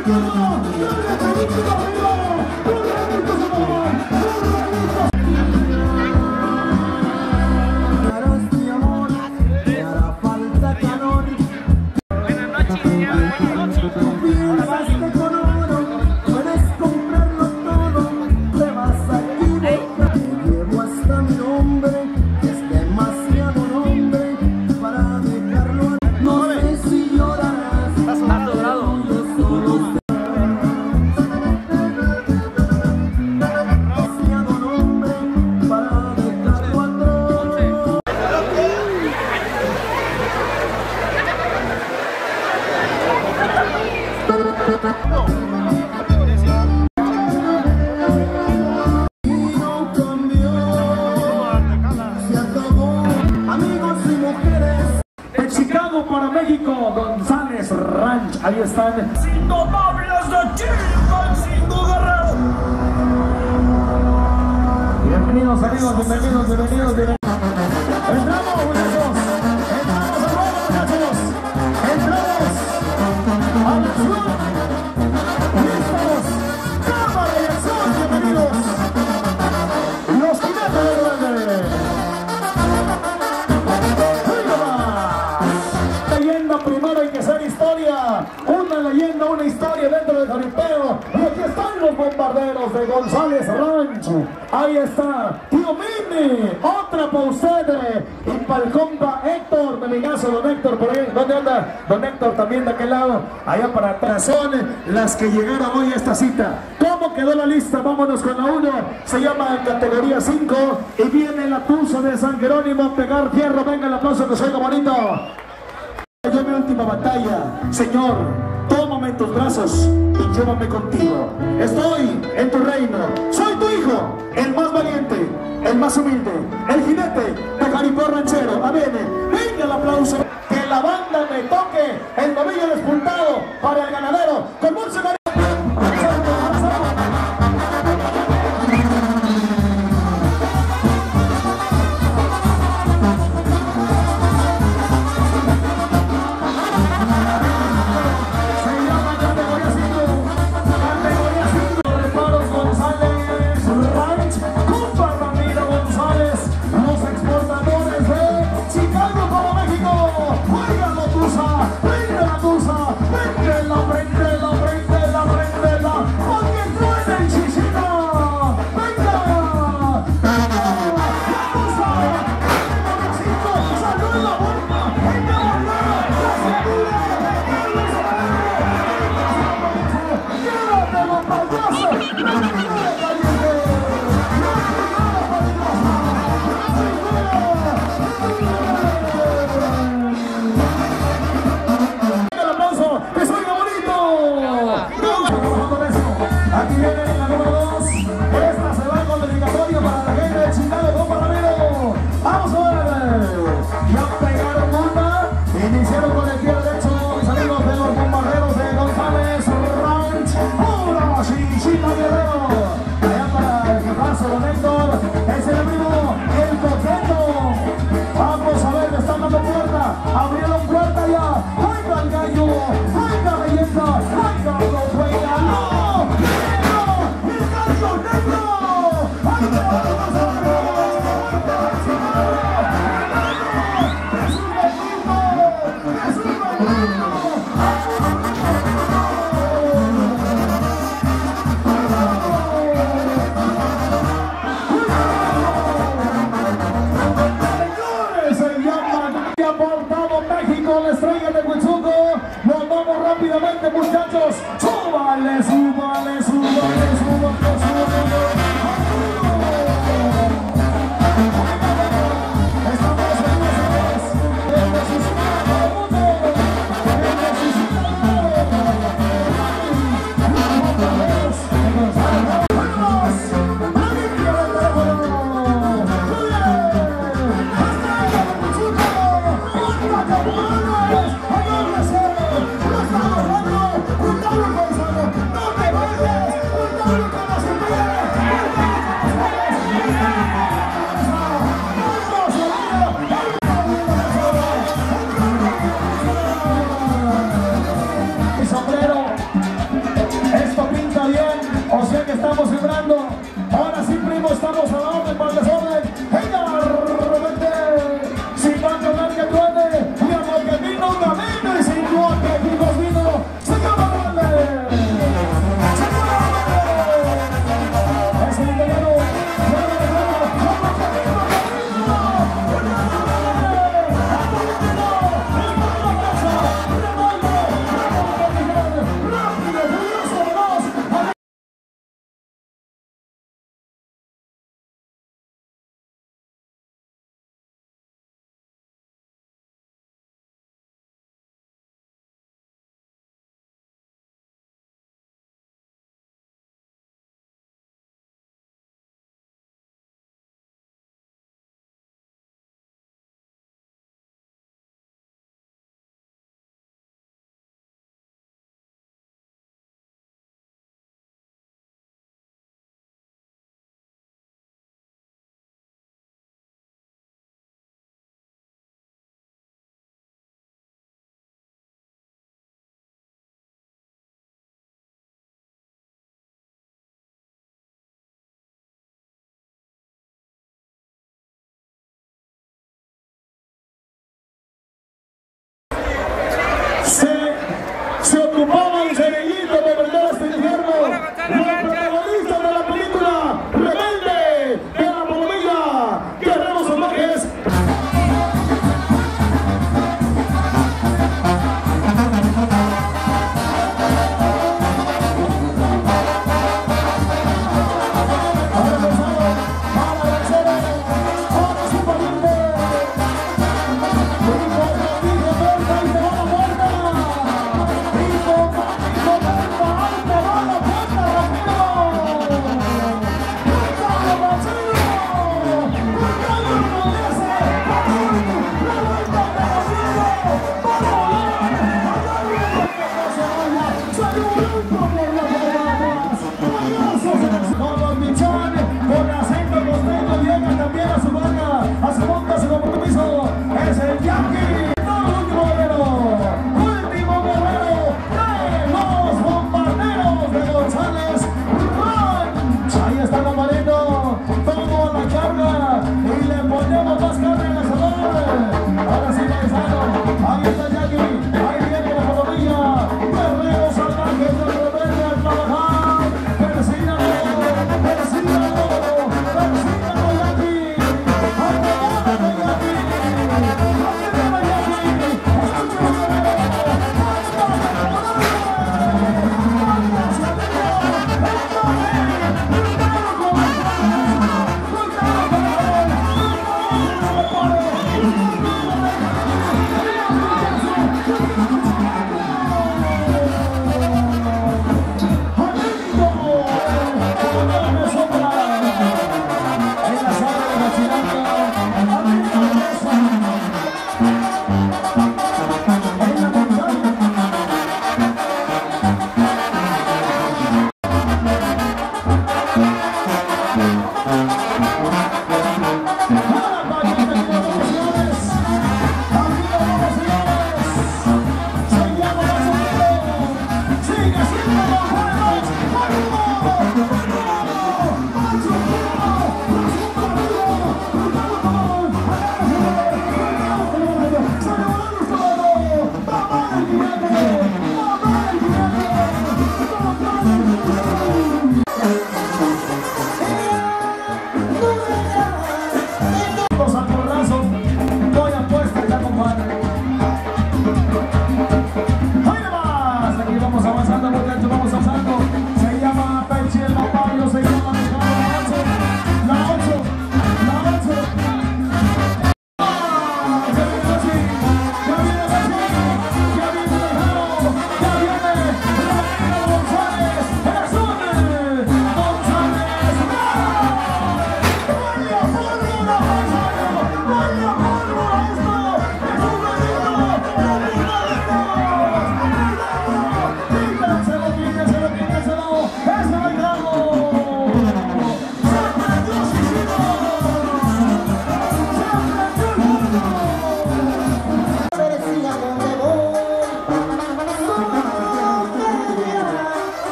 Para México, González Ranch, ahí están. Indomables de Chile, sin Guerrero. Bienvenidos amigos, bienvenidos. Entramos muchachos, entramos al sur, listos, cámara y acción, bienvenidos. Los jinetes de Duende. Primero hay que hacer historia, una historia dentro del jaripeo. Y aquí están los bombarderos de González Ranch. Ahí está, tío Mini, otra para usted. Y para el compa Héctor, de mi caso, don Héctor, por ahí. ¿Dónde anda? Don Héctor también de aquel lado, allá para atrás. Son las que llegaron hoy a esta cita. ¿Cómo quedó la lista? Vámonos con la 1. Se llama en categoría 5 y viene la Tuzo de San Jerónimo a pegar fierro. Venga el aplauso que soy bonito. Yo mi última batalla, Señor, tómame en tus brazos y llévame contigo. Estoy en tu reino, soy tu hijo, el más valiente, el más humilde, el jinete de jaripeo ranchero. Amén. Venga el aplauso, que la banda me toque el novillo despuntado para el ganadero con mucho cariño. Abrieron puerta ya, ¡oiga el gallo! ¡Oiga belleza! ¡Oiga los buenas! ¡No! ¡Negro! ¡El gallo negro! ¡Oiga los negros! ¡Es un benito! ¡Es un benito! La estrella de Huizuco, nos vamos rápidamente muchachos, súbale, súbale, súbale, súbale, súbale.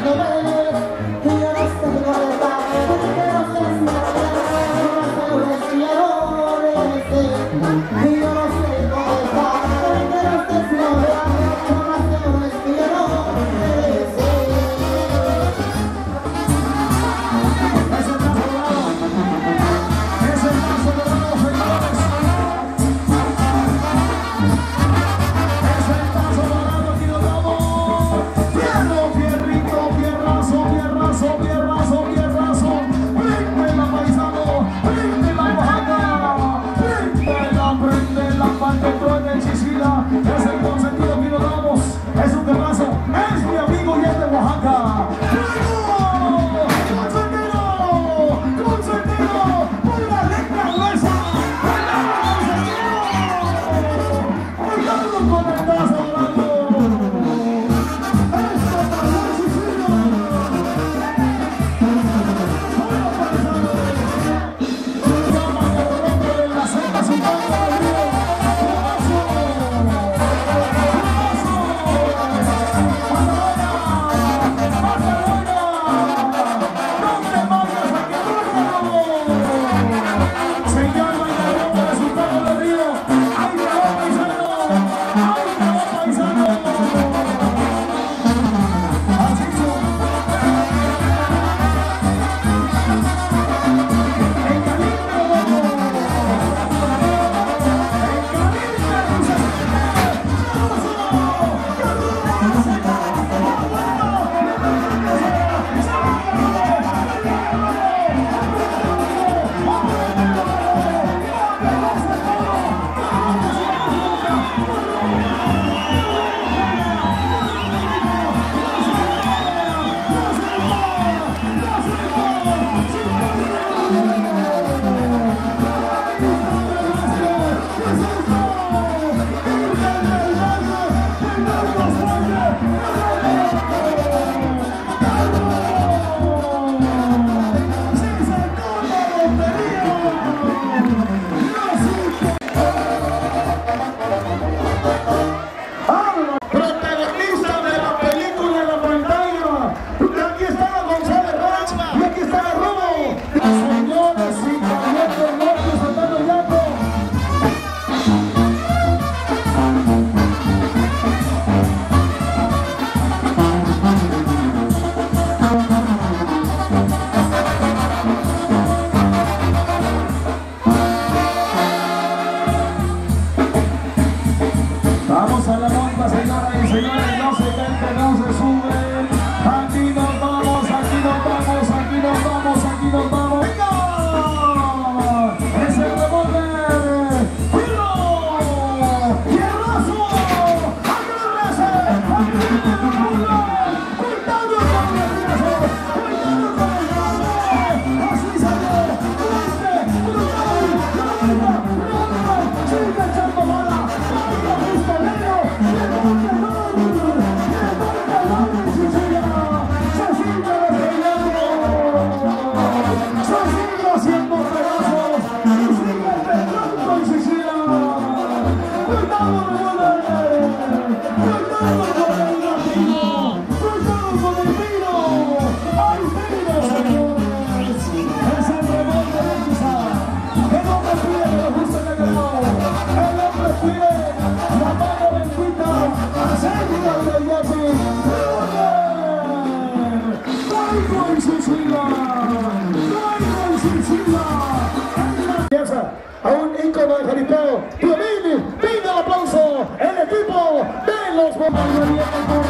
A un ícono de jaripeo, Tío Mini, pide el aplauso, el equipo de los bombarderos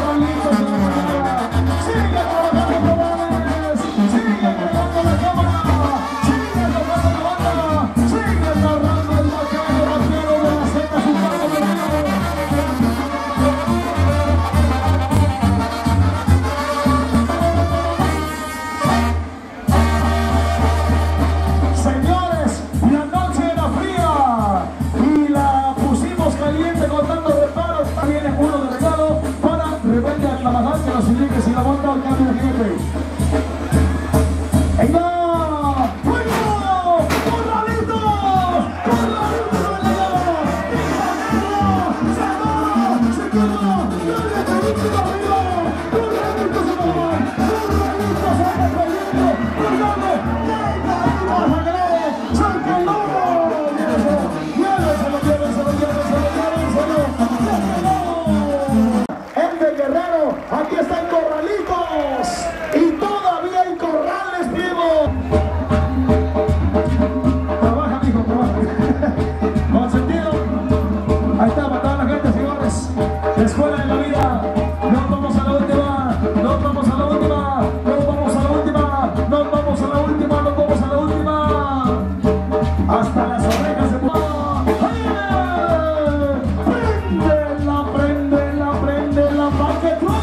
sigue trabajando Morales, sigue entregando la cámara, sigue tocando la banda, sigue narrando el vaquero de la Zeta Sultano de señores, la noche era fría y la pusimos caliente contando reparos. También uno de regalo para Rebelde a trabajar, que nos indique si la banda al cambio de jefe. ¡Venga! ¡Fuego! ¡Corralitos! ¡Corralitos de la llama! ¡Se va! ¡Se queda! ¡Dale, arriba! ¡Corralitos de la llama! que truene.